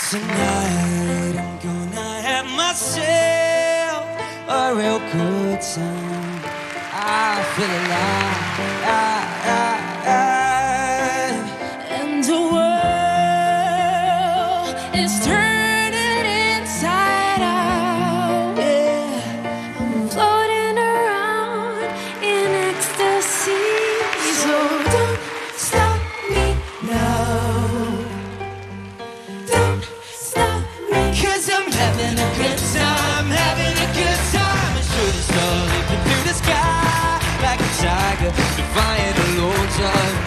Tonight I'm gonna have myself a real good time. I feel alive, and the world is turning inside out. Yeah, I'm floating around in ecstasy. So don't stop me now. Having a good time, having a good time. A shooting star leaping through the sky like a tiger, defying the lords of